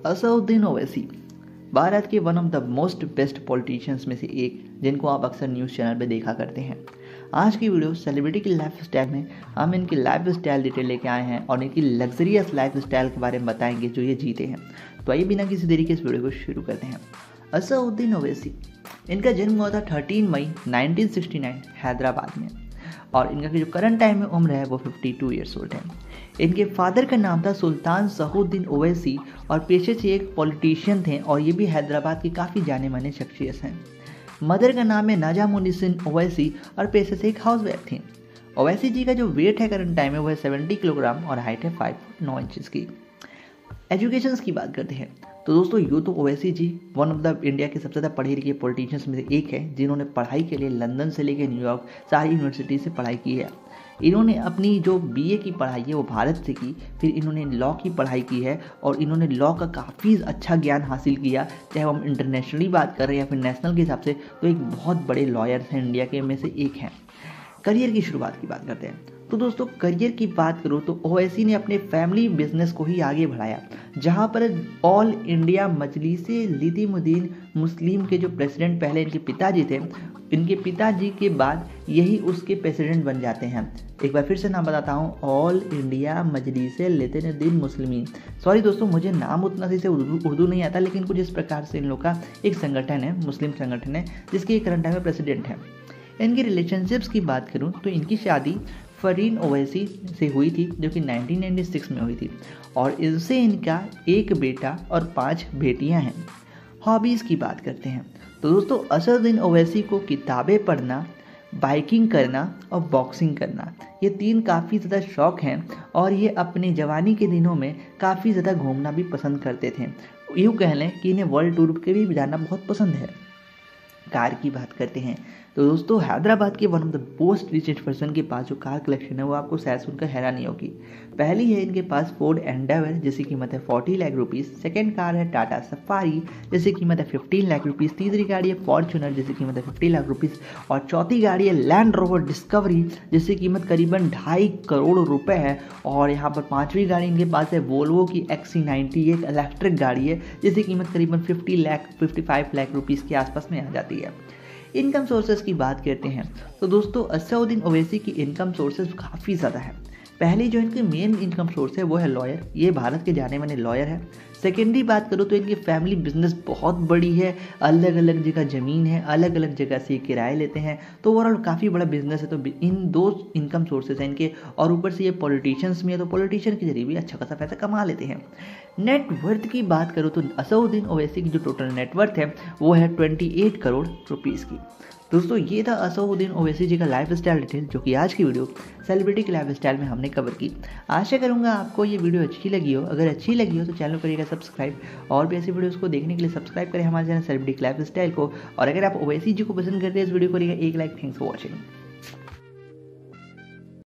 असदुद्दीन ओवैसी भारत के one of the most best politicians में से एक, जिनको आप अक्सर न्यूज़ चैनल पे देखा करते हैं। आज की वीडियो सेलिब्रिटी की लाइफ स्टाइल में हम इनकी लाइफ स्टाइल डिटेल लेके आए हैं और इनकी लग्जरियस लाइफ स्टाइल के बारे में बताएंगे जो ये जीते हैं। तो आइए बिना किसी देरी के इस वीडियो को शुरू करते हैं। असदुद्दीन ओवैसी, इनका जन्म हुआ था 13 मई 1969 हैदराबाद में और इनका जो करंट टाइम में उम्र है वो 52 ईयर्स ओल्ड है। इनके फादर का नाम था सुल्तान सहुद्दीन ओवैसी और पेशे से एक पॉलिटिशियन थे और ये भी हैदराबाद के काफ़ी जाने माने शख्सियत हैं। मदर का नाम है नजामुनिसिन ओवैसी और पेशे से एक हाउसवाइफ थी। ओवैसी जी का जो वेट है करंट टाइम में वो है 70 किलोग्राम और हाइट है 5'9" की। एजुकेशन की बात करते हैं तो दोस्तों यूँ तो Owaisi ji one of the India के सबसे ज़्यादा पढ़े लिखे पॉलिटिशियंस में से एक है, जिन्होंने पढ़ाई के लिए लंदन से लेकर न्यूयॉर्क सारी यूनिवर्सिटी से पढ़ाई की है। इन्होंने अपनी जो बीए की पढ़ाई है वो भारत से की, फिर इन्होंने लॉ की पढ़ाई की है और इन्होंने लॉ का काफ़ी अच्छा ज्ञान हासिल किया। चाहे हम इंटरनेशनली बात कर रहे हैं या फिर नेशनल के हिसाब से, तो एक बहुत बड़े लॉयर्स हैं इंडिया के में से एक हैं। करियर की शुरुआत की बात करते हैं तो दोस्तों करियर की बात करूँ तो ओवैसी ने अपने फैमिली बिजनेस को ही आगे बढ़ाया, जहां पर ऑल इंडिया मजलिसे लितिमुद्दीन मुस्लिम के जो प्रेसिडेंट पहले इनके पिताजी थे, इनके पिताजी के बाद यही उसके प्रेसिडेंट बन जाते हैं। एक बार फिर से नाम बताता हूँ, ऑल इंडिया मजलिसे लितिमुद्दीन मुस्लिमीन। सॉरी दोस्तों, मुझे नाम उतना सही से उर्दू नहीं आता, लेकिन कुछ इस प्रकार से इन लोग का एक संगठन है, मुस्लिम संगठन है, जिसके करंट टाइम में प्रेसिडेंट है। इनकी रिलेशनशिप्स की बात करूं तो इनकी शादी फरीन ओवैसी से हुई थी जो कि 1996 में हुई थी और इससे इनका एक बेटा और 5 बेटियां हैं। हॉबीज़ की बात करते हैं तो दोस्तों असदुद्दीन ओवैसी को किताबें पढ़ना, बाइकिंग करना और बॉक्सिंग करना, ये 3 काफ़ी ज़्यादा शौक़ हैं और ये अपने जवानी के दिनों में काफ़ी ज़्यादा घूमना भी पसंद करते थे। यूँ कह लें कि इन्हें वर्ल्ड टूर के भी जाना बहुत पसंद है। कार की बात करते हैं तो दोस्तों हैदराबाद के one of the most richest person के पास जो कार कलेक्शन है वो आपको शायद सुनकर हैरानी होगी। पहली है इनके पास फोर्ड एंडेवर जिसकी कीमत है 40 लाख रुपीज़। सेकेंड कार है टाटा सफारी जिसकी कीमत है 15 लाख रुपीज़। तीसरी गाड़ी है फॉर्च्यूनर जिसकी कीमत है 50 लाख रुपीज़ और चौथी गाड़ी है लैंड रोवर डिस्कवरी जिसकी कीमत करीबन 2.5 करोड़ रुपए है। और यहाँ पर 5वीं गाड़ी इनके पास है वोल्वो की XC90, एक इलेक्ट्रिक गाड़ी है जिसकी कीमत करीबन 55 लाख रुपीज़ के आसपास में आ जाती है। इनकम सोर्सेज की बात करते हैं तो दोस्तों असदुद्दीन ओवैसी की इनकम सोर्सेज काफ़ी ज़्यादा है। पहली जो इनकी मेन इनकम सोर्स है वो है लॉयर, ये भारत के जाने माने लॉयर है। सेकेंडरी बात करूँ तो इनकी फैमिली बिजनेस बहुत बड़ी है, अलग अलग जगह ज़मीन है, अलग अलग जगह से किराए लेते हैं, तो ओवरऑल काफ़ी बड़ा बिजनेस है। तो इन 2 इनकम सोर्सेज हैं इनके और ऊपर से ये पॉलिटिशियंस में है तो पॉलिटिशियन के जरिए भी अच्छा खासा पैसा कमा लेते हैं। नेटवर्थ की बात करूँ तो असदुद्दीन ओवैसी की जो टोटल नेटवर्थ है वो है 28 करोड़ रुपीज़ की। दोस्तों ये था असदुद्दीन ओवैसी जी का लाइफ स्टाइल डिटेल जो कि आज की वीडियो सेलिब्रिटी की लाइफ स्टाइल में हमने कवर की। आशा करूंगा आपको ये वीडियो अच्छी लगी हो। अगर अच्छी लगी हो तो चैनल करिएगा सब्सक्राइब और भी ऐसी वीडियोस को देखने के लिए सब्सक्राइब करें हमारे चैनल सेलिब्रिटी की लाइफ स्टाइल को। और अगर आप ओवैसी जी को पसंद करते हैं इस वीडियो को करिएगा 1 लाइक। Thanks for watching.